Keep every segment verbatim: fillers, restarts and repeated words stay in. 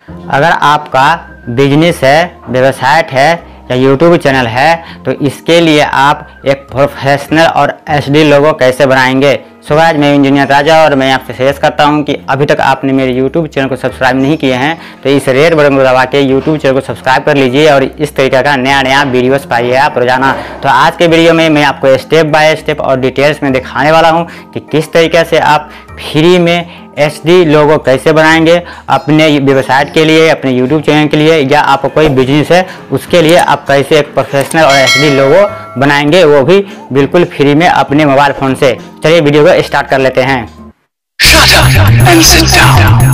अगर आपका बिजनेस है, वेबसाइट है या यूट्यूब चैनल है तो इसके लिए आप एक प्रोफेशनल और एचडी लोगो कैसे बनाएंगे। सो गाइस, मैं इंजीनियर राजा और मैं आपसे सजेस्ट करता हूं कि अभी तक आपने मेरे यूट्यूब चैनल को सब्सक्राइब नहीं किए हैं तो इस रेड बटन को दबा के यूट्यूब चैनल को सब्सक्राइब कर लीजिए और इस तरीके का नया नया वीडियोस पाइए आप रोजाना। तो आज के वीडियो में मैं आपको स्टेप बाय स्टेप और डिटेल्स में दिखाने वाला हूं कि किस तरीके से आप फ्री में एचडी लोगो कैसे बनाएंगे अपने वेबसाइट के लिए, अपने यूट्यूब चैनल के लिए, या आपका कोई बिजनेस है उसके लिए आप कैसे एक प्रोफेशनल और एचडी लोगो बनाएंगे, वो भी बिल्कुल फ्री में अपने मोबाइल फ़ोन से। चलिए वीडियो को स्टार्ट कर लेते हैं। Shut up and sit down.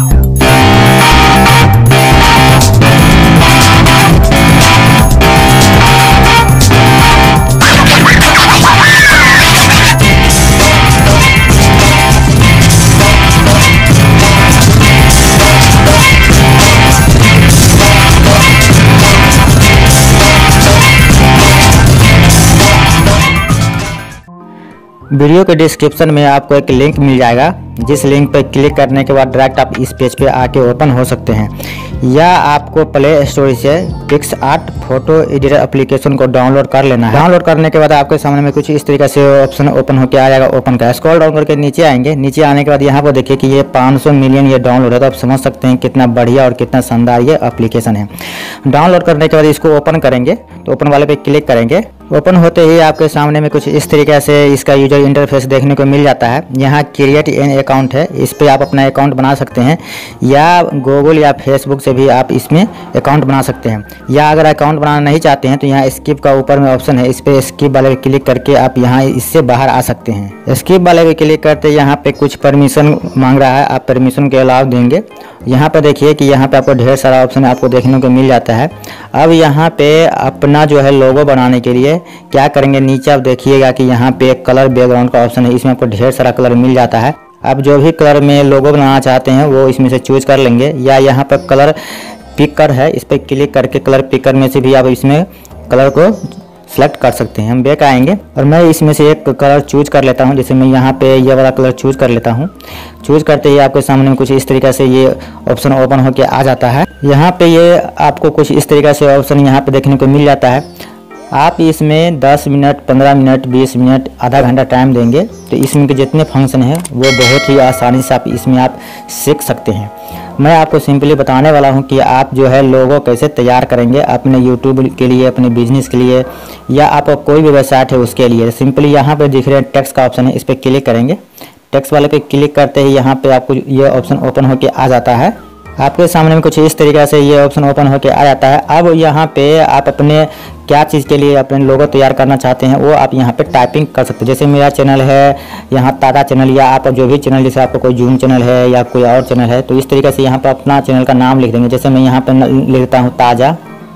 Video के डिस्क्रिप्शन में आपको एक लिंक मिल जाएगा, जिस लिंक पर क्लिक करने के बाद डायरेक्ट आप इस पेज पे आके ओपन हो सकते हैं, या आपको प्ले स्टोर से पिक्सआर्ट फोटो एडिटर एप्लीकेशन को डाउनलोड कर लेना है। डाउनलोड करने के बाद आपके सामने में कुछ इस तरीके से ऑप्शन ओपन होकर आ जाएगा। ओपन का स्क्रॉल डाउन करके नीचे आएंगे। नीचे आने के बाद यहाँ पर देखिए कि ये पाँच सौ मिलियन ये डाउनलोड है, तो आप समझ सकते हैं कितना बढ़िया और कितना शानदार ये एप्लीकेशन है। डाउनलोड करने के बाद इसको ओपन करेंगे तो ओपन वाले पे क्लिक करेंगे। ओपन होते ही आपके सामने में कुछ इस तरीके से इसका यूजर इंटरफेस देखने को मिल जाता है। यहाँ क्रिएट एन अकाउंट है, इस पे आप अपना अकाउंट बना सकते हैं, या गूगल या फेसबुक से भी आप इसमें अकाउंट बना सकते हैं। या अगर अकाउंट बनाना नहीं चाहते हैं तो यहाँ स्किप का ऊपर में ऑप्शन है, इस पे स्किप वाले पे क्लिक करके आप यहाँ इससे बाहर आ सकते हैं। स्किप वाले पे क्लिक करते यहाँ पे कुछ परमिशन मांग रहा है, आप परमिशन के अलाव देंगे। यहाँ पे देखिए कि यहाँ पे आपको ढेर सारा ऑप्शन आपको देखने को मिल जाता है। अब यहाँ पे अपना जो है लोगो बनाने के लिए क्या करेंगे, नीचे आप देखिएगा कि यहाँ पे एक कलर बैकग्राउंड का ऑप्शन है, इसमें आपको ढेर सारा कलर मिल जाता है। आप जो भी कलर में लोगो बनाना चाहते हैं वो इसमें से चूज कर लेंगे, या यहाँ पर कलर पिकर है, इस पर क्लिक करके कलर पिकर में से भी आप इसमें कलर को सेलेक्ट कर सकते हैं। हम बैक आएंगे और मैं इसमें से एक कलर चूज कर लेता हूं। जैसे मैं यहाँ पे ये वाला कलर चूज कर लेता हूं। चूज करते ही आपके सामने कुछ इस तरीके से ये ऑप्शन ओपन होके आ जाता है। यहाँ पे ये आपको कुछ इस तरीके से ऑप्शन यहाँ पे देखने को मिल जाता है। आप इसमें दस मिनट, पंद्रह मिनट, बीस मिनट, आधा घंटा टाइम देंगे तो इसमें के जितने फंक्शन हैं वो बहुत ही आसानी से आप इसमें आप सीख सकते हैं। मैं आपको सिंपली बताने वाला हूं कि आप जो है लोगो कैसे तैयार करेंगे अपने यूट्यूब के लिए, अपने बिजनेस के लिए, या आपका कोई भी वेबसाइट है उसके लिए। सिंपली यहाँ पे दिख रहे हैं टेक्स्ट का ऑप्शन है, इस पर क्लिक करेंगे। टेक्स्ट वाले पे क्लिक करते ही यहाँ पे आपको ये ऑप्शन ओपन होके आ जाता है। आपके सामने में कुछ इस तरीके से ये ऑप्शन ओपन होके आ जाता है। अब यहाँ पे आप अपने क्या चीज़ के लिए अपने लोगो तैयार करना चाहते हैं वो आप यहाँ पे टाइपिंग कर सकते हैं। जैसे मेरा चैनल है यहाँ ताज़ा चैनल, या आप जो भी चैनल, जैसे आपका कोई जूम चैनल है या कोई और चैनल है, तो इस तरीके से यहाँ पे अपना चैनल का नाम लिख देंगे। जैसे मैं यहाँ पे लिख देता हूँ ताज़ा।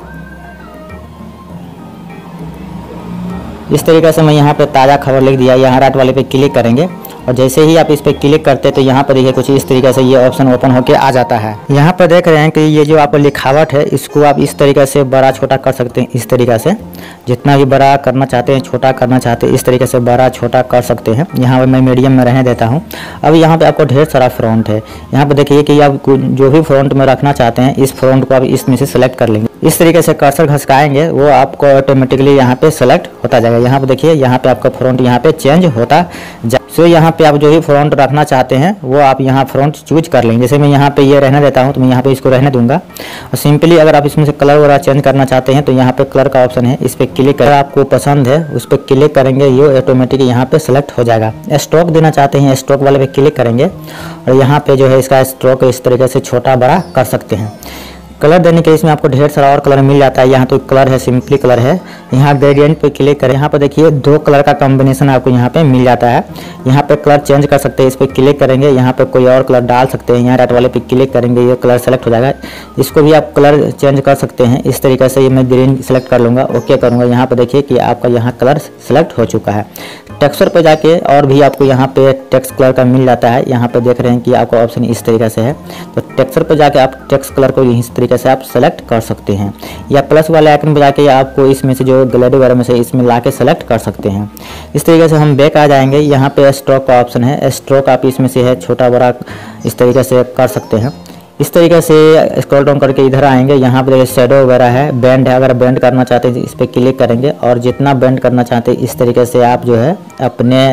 इस तरीके से मैं यहाँ पे ताज़ा खबर लिख दिया। यहाँ राइट वाले पे क्लिक करेंगे और जैसे ही आप इस पर क्लिक करते हैं तो यहाँ पर देखिए कुछ इस तरीके से ये ऑप्शन ओपन होके आ जाता है। यहाँ पर देख रहे हैं कि ये जो आपको लिखावट है इसको आप इस तरीके से बड़ा छोटा कर सकते हैं। इस तरीके से जितना भी बड़ा करना चाहते हैं, छोटा करना चाहते हैं, इस तरीके से बड़ा छोटा कर सकते हैं। यहाँ पर मैं मीडियम में रहने देता हूँ। अब यहाँ पे आपको ढेर सारा फ्रंट है। यहाँ पर देखिए कि आप जो भी फ्रंट में रखना चाहते हैं इस फ्रंट को आप इसमें से सेलेक्ट कर लेंगे। इस तरीके से कर्सर घसकाएंगे वो आपको ऑटोमेटिकली यहाँ पे सेलेक्ट होता जाएगा। यहाँ पे देखिए यहाँ पे आपका फ्रंट यहाँ पे चेंज होता जाए। सो यहाँ पे आप जो भी फ्रंट रखना चाहते हैं वो आप यहाँ फ्रंट चूज कर लेंगे। जैसे मैं यहाँ पे ये रहने देता हूँ तो मैं यहाँ पे इसको रहने दूंगा। और सिंपली अगर आप इसमें से कलर वगैरह चेंज करना चाहते हैं तो यहाँ पे कलर का ऑप्शन है, इस पर क्लिक कर, आपको पसंद है उस पर क्लिक करेंगे, ये ऑटोमेटिक यहाँ पे सेलेक्ट हो जाएगा। स्ट्रोक देना चाहते हैं, स्ट्रोक वाले पे क्लिक करेंगे और यहाँ पे जो है इसका स्ट्रोक इस तरीके से छोटा बड़ा कर सकते हैं। कलर देने के इसमें आपको ढेर सारा और कलर मिल जाता है। यहाँ तो कलर है, सिंपली कलर है। यहाँ ग्रेडियंट पे क्लिक करें, यहाँ पर देखिए दो कलर का कॉम्बिनेशन आपको यहाँ पे मिल जाता है। यहाँ पे कलर चेंज कर सकते हैं, इस पर क्लिक करेंगे, यहाँ पे कोई और कलर डाल सकते हैं। यहाँ राइट वाले पे क्लिक करेंगे, ये कलर सेलेक्ट हो जाएगा। इसको भी आप कलर चेंज कर सकते हैं। इस तरीके से ये मैं ग्रीन सेलेक्ट कर लूँगा, ओके करूँगा। यहाँ पर देखिए कि आपका यहाँ कलर सेलेक्ट हो चुका है। टेक्सचर पे जाके और भी आपको यहाँ पे टेक्स्ट कलर का मिल जाता है। यहाँ पे देख रहे हैं कि आपका ऑप्शन इस तरीके से है, तो टेक्सचर पे जाके आप टेक्स्ट कलर को इस तरीके से आप सेलेक्ट कर सकते हैं, या प्लस वाले आइकन पे जाके आपको इसमें से जो गैलरी वगैरह में से इसमें ला के सेलेक्ट कर सकते हैं। इस तरीके से हम बैक आ जाएंगे। यहाँ पे स्ट्रोक का ऑप्शन है, स्ट्रोक आप इसमें से है छोटा बड़ा इस तरीके से कर सकते हैं। इस तरीके से स्क्रॉल डाउन करके इधर आएंगे, यहाँ पे देखिए शेडो वगैरह है, बैंड है। अगर बैंड करना चाहते हैं इस पर क्लिक करेंगे और जितना बैंड करना चाहते हैं इस तरीके से आप जो है अपने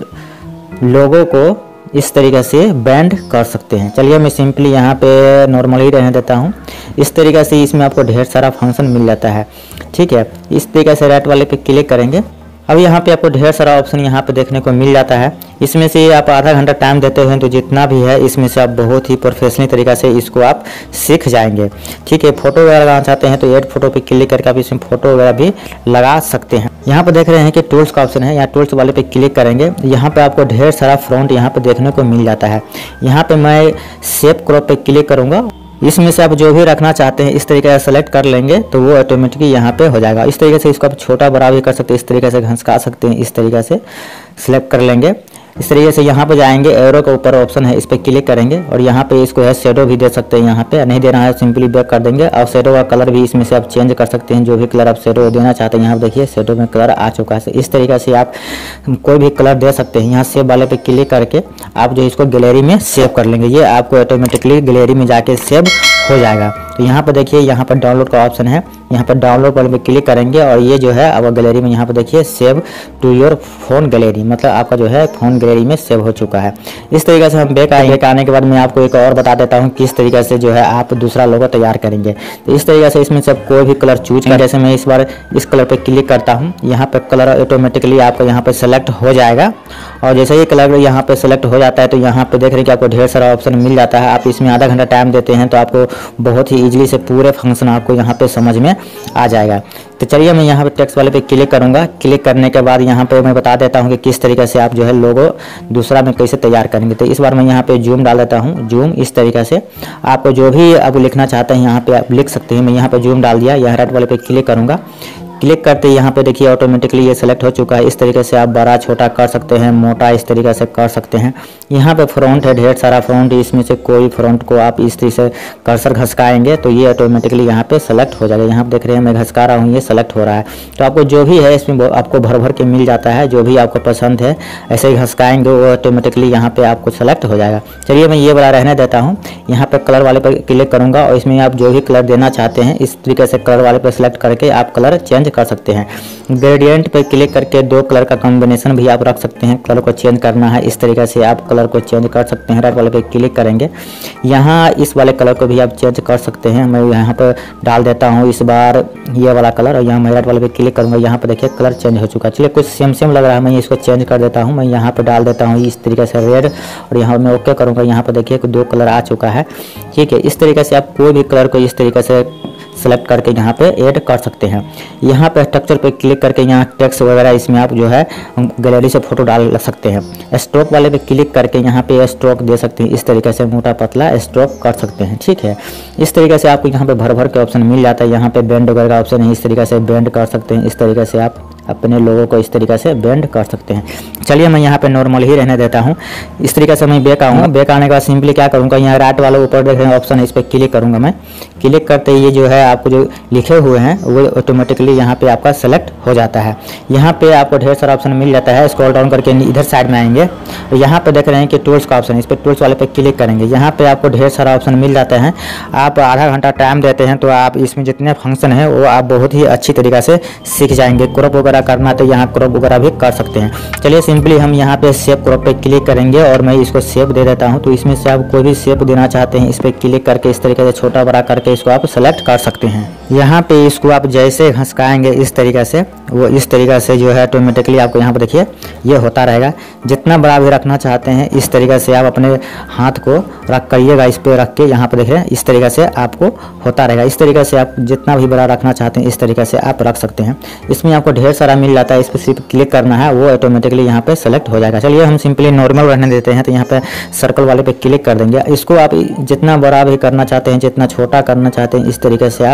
लोगों को इस तरीके से बैंड कर सकते हैं। चलिए मैं सिंपली यहाँ पे नॉर्मल ही रहने देता हूँ। इस तरीके से इसमें आपको ढेर सारा फंक्शन मिल जाता है, ठीक है। इस तरीके से राइट वाले पे क्लिक करेंगे। अब यहाँ पे आपको ढेर सारा ऑप्शन यहाँ पे देखने को मिल जाता है। इसमें से आप आधा घंटा टाइम देते हैं तो जितना भी है इसमें से आप बहुत ही प्रोफेशनल तरीका से इसको आप सीख जाएंगे, ठीक है। फोटो वगैरह लगाना चाहते हैं तो ऐड फोटो पे क्लिक करके आप इसमें फोटो वगैरह भी लगा सकते हैं। यहाँ पे देख रहे हैं कि टूल्स का ऑप्शन है, यहाँ टूल्स वाले पे क्लिक करेंगे। यहाँ पे आपको ढेर सारा फ्रंट यहाँ पे देखने को मिल जाता है। यहाँ पे मैं शेप क्रॉप पे क्लिक करूँगा। इसमें से आप जो भी रखना चाहते हैं इस तरीके से सेलेक्ट कर लेंगे तो वो ऑटोमेटिकली यहाँ पे हो जाएगा। इस तरीके से इसको आप छोटा बड़ा भी कर सकते हैं, इस तरीके से घसका सकते हैं, इस तरीके से सिलेक्ट कर लेंगे। इस तरीके से यहाँ पे जाएंगे, एरो के ऊपर ऑप्शन है इस पर क्लिक करेंगे और यहाँ पे इसको है शेडो भी दे सकते हैं। यहाँ पे नहीं देना है सिंपली बैक कर देंगे। और शेडो का कलर भी इसमें से आप चेंज कर सकते हैं, जो भी कलर आप शेडो देना चाहते हैं। यहाँ पे देखिए शेडो में कलर आ चुका है। इस तरीके से आप कोई भी कलर दे सकते हैं। यहाँ सेव वाले पे क्लिक करके आप जो इसको गैलरी में सेव कर लेंगे, ये आपको ऑटोमेटिकली गैलरी में जाके सेव हो जाएगा। तो यहाँ पर देखिए यहाँ पर डाउनलोड का ऑप्शन है, यहाँ पर डाउनलोड वाले पे क्लिक करेंगे और ये जो है अब गैलरी में यहाँ पर देखिए save to your phone gallery, मतलब आपका जो है फोन गैलरी में सेव हो चुका है। इस तरीके से हम बैक आएंगे। बैक आने के बाद मैं आपको एक और बता देता हूँ किस तरीके से जो है आप दूसरा लोगो तैयार करेंगे। तो इस तरीके से इसमें से कोई भी कलर चूज कर, जैसे मैं इस बार इस कलर पे क्लिक करता हूँ, यहाँ पे कलर ऑटोमेटिकली आपका यहाँ पे सेलेक्ट हो जाएगा। और जैसे ही कलर यहाँ पे सेलेक्ट हो जाता है तो यहाँ पे देख रहे हैं कि आपको ढेर सारा ऑप्शन मिल जाता है। आप इसमें आधा घंटा टाइम देते हैं तो आपको बहुत ही ईजिली से पूरे फंक्शन आपको यहाँ पे समझ में आ जाएगा। तो चलिए मैं यहाँ पे टेक्स्ट वाले पे क्लिक करूँगा। क्लिक करने के बाद यहाँ पे मैं बता देता हूँ कि किस तरीके से आप जो है लोगो दूसरा में कैसे तैयार करेंगे। तो इस बार मैं यहाँ पे जूम डाल देता हूँ। जूम इस तरीके से आपको जो भी अब लिखना चाहते हैं यहाँ पे आप लिख सकते हैं। मैं यहाँ पे जूम डाल दिया। यहाँ राइट वाले पे क्लिक करूँगा। क्लिक करते यहाँ पे देखिए ऑटोमेटिकली ये सेलेक्ट हो चुका है। इस तरीके से आप बड़ा छोटा कर सकते हैं, मोटा इस तरीके से कर सकते हैं। यहाँ पे फ्रंट है, ढेर सारा फ्रंट, इसमें से कोई फ्रंट को आप इस तरीके से कर्सर घसकाएंगे तो ये ऑटोमेटिकली यहाँ पे सेलेक्ट हो जाएगा। यहाँ पे देख रहे हैं मैं घसका रहा हूँ, ये सेलेक्ट हो रहा है। तो आपको जो भी है इसमें आपको भर भर के मिल जाता है, जो भी आपको पसंद है ऐसे ही घसकाएंगे वो ऑटोमेटिकली यहाँ पे आपको सेलेक्ट हो जाएगा। चलिए मैं ये वाला रहने देता हूँ। यहाँ पे कलर वाले पर क्लिक करूँगा और इसमें आप जो भी कलर देना चाहते हैं इस तरीके से कलर वाले पर सेलेक्ट करके आप कलर चेंज कर सकते हैं। ग्रेडियंट पे क्लिक करके दो कलर का कॉम्बिनेशन भी आप रख सकते हैं। कलर को चेंज करना है इस तरीके से आप कलर को चेंज कर सकते हैं। राइट वाले पे क्लिक करेंगे, यहाँ इस वाले कलर को भी आप चेंज कर सकते हैं। मैं यहाँ पर डाल देता हूँ इस बार ये वाला कलर और यहाँ मैं राइट वाले पे क्लिक करूँगा। यहाँ पर देखिए कलर चेंज हो चुका है। चलिए कुछ सेम सेम लग रहा है, मैं इसको चेंज कर देता हूँ। मैं यहाँ पर डाल देता हूँ इस तरीके से रेड और यहाँ मैं ओके करूँगा। यहाँ पर देखिए दो कलर आ चुका है, ठीक है। इस तरीके से आप कोई भी कलर को इस तरीके से सेलेक्ट करके यहाँ पे ऐड कर सकते हैं। यहाँ पे स्ट्रक्चर पे क्लिक करके यहाँ टेक्स्ट वगैरह इसमें आप जो है गैलरी से फोटो डाल सकते हैं। स्ट्रोक वाले पे क्लिक करके यहाँ पे स्ट्रोक दे सकते हैं, इस तरीके से मोटा पतला स्ट्रोक कर सकते हैं, ठीक है। इस तरीके से आपको यहाँ पे भर भर के ऑप्शन मिल जाता है। यहाँ पे बेंड वगैरह का ऑप्शन है, इस तरीके से बेंड कर सकते हैं। इस तरीके से आप अपने लोगों को इस तरीके से बेंड कर सकते हैं। चलिए मैं यहाँ पे नॉर्मल ही रहने देता हूँ। इस तरीके से मैं बैक आऊँगा। बैक आने के बाद सिंपली क्या करूँगा, यहाँ राइट वाले ऊपर देख रहे हैं ऑप्शन है, इस पर क्लिक करूँगा। मैं क्लिक करते ही ये जो है आपको जो लिखे हुए हैं वो ऑटोमेटिकली यहाँ पे आपका सेलेक्ट हो जाता है। यहाँ पे आपको ढेर सारा ऑप्शन मिल जाता है। स्क्रॉल डाउन करके इधर साइड में आएंगे और यहाँ पे देख रहे हैं कि टूल्स का ऑप्शन है, इस पर टूल्स वाले पे क्लिक करेंगे। यहाँ पे आपको ढेर सारा ऑप्शन मिल जाता है। आप आधा घंटा टाइम देते हैं तो आप इसमें जितने फंक्शन है वो आप बहुत ही अच्छी तरीके से सीख जाएंगे। क्रॉप वगैरह करना तो यहाँ क्रॉप वगैरह भी कर सकते हैं। चलिए सिंपली हम यहाँ पे सेव क्रॉप पे क्लिक करेंगे और मैं इसको सेव दे देता हूँ। तो इसमें से आप कोई भी सेव देना चाहते हैं इस पर क्लिक करके इस तरीके से छोटा बड़ा करके इसको आप सेलेक्ट कर सकते हैं। यहाँ पे इसको आप जैसे घसकाएंगे इस तरीके से वो इस तरीके से जो है ऑटोमेटिकली आपको यहाँ पर देखिए ये होता रहेगा। जितना बड़ा भी रखना चाहते हैं इस तरीके से आप अपने हाथ को रख करिएगा, इस पर रख के यहाँ पर देख रहे हैं इस तरीके से आपको होता रहेगा। इस तरीके से आप जितना भी बड़ा रखना चाहते हैं इस तरीके से आप रख सकते हैं। इसमें आपको ढेर सारा मिल जाता है, इस पर सिर्फ क्लिक करना है वो ऑटोमेटिकली यहाँ पे सेलेक्ट हो जाएगा। चलिए हम सिंपली नॉर्मल रहने देते हैं। तो यहाँ पे सर्कल वाले पे क्लिक कर देंगे। इसको आप जितना बड़ा भी करना चाहते हैं, जितना छोटा करना चाहते हैं इस तरीके से आप छोटा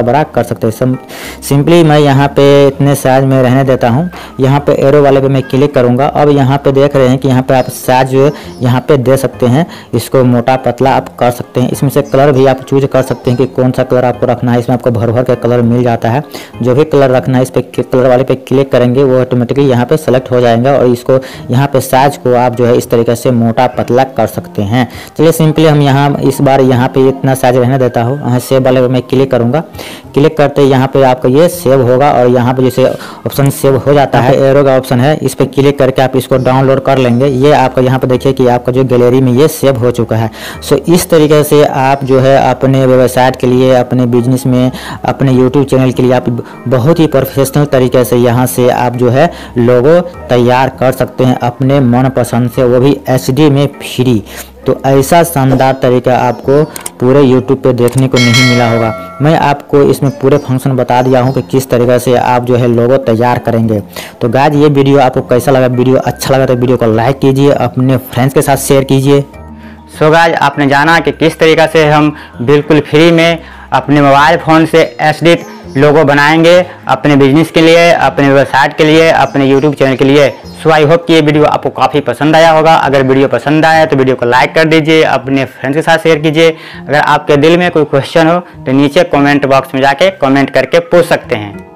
बड़ा कर सकते हैं। सिंपली मैं यहाँ पे इतने साइज में रहने देता हूँ। यहाँ पे एरो वाले पे मैं क्लिक करूँगा। अब यहाँ पे देख रहे हैं कि यहाँ पे आप साइज यहाँ पे दे सकते हैं, इसको मोटा पतला आप कर सकते हैं। इसमें से कलर भी आप चूज कर सकते हैं कि कौन सा कलर आपको रखना है। इसमें आपको भर भर के कलर मिल जाता है। जो भी कलर रखना है इस पे कलर वाले पे क्लिक करेंगे वो ऑटोमेटिकली यहाँ पे सेलेक्ट हो जाएगा और इसको यहाँ पे साइज को आप जो है इस तरीके से मोटा पतला कर सकते हैं। चलिए सिंपली हम यहाँ इस बार यहाँ पे इतना साइज रहने देता हूँ। यहाँ सेव वाले पे मैं क्लिक करूँगा। क्लिक करते ही यहाँ पे आपका ये सेव होगा और यहाँ पे जैसे ऑप्शन सेव हो जाता है, एरो का ऑप्शन है, इस पर क्लिक करके आप इसको डाउनलोड कर लेंगे। ये आपका यहाँ पे देखिए कि आपका जो गैलरी में ये सेव हो चुका है। सो इस तरीके से आप जो है अपने वेबसाइट के लिए, अपने बिजनेस में, अपने यूट्यूब चैनल के लिए आप बहुत ही प्रोफेशनल तरीके से यहाँ से आप जो है लोगो तैयार कर सकते हैं अपने मनपसंद से, वो भी एच डी में फ्री। तो ऐसा शानदार तरीका आपको पूरे यूट्यूब पे देखने को नहीं मिला होगा। मैं आपको इसमें पूरे फंक्शन बता दिया हूँ कि किस तरीके से आप जो है लोगो तैयार करेंगे। तो गाइस ये वीडियो आपको कैसा लगा? वीडियो अच्छा लगा तो वीडियो को लाइक कीजिए, अपने फ्रेंड्स के साथ शेयर कीजिए। सो गाइस आपने जाना कि किस तरीक़ा से हम बिल्कुल फ्री में अपने मोबाइल फ़ोन से एच डी लोगो बनाएंगे अपने बिजनेस के लिए, अपने वेबसाइट के लिए, अपने यूट्यूब चैनल के लिए। सो आई होप कि ये वीडियो आपको काफ़ी पसंद आया होगा। अगर वीडियो पसंद आया तो वीडियो को लाइक कर दीजिए, अपने फ्रेंड्स के साथ शेयर कीजिए। अगर आपके दिल में कोई क्वेश्चन हो तो नीचे कमेंट बॉक्स में जाके कमेंट करके पूछ सकते हैं।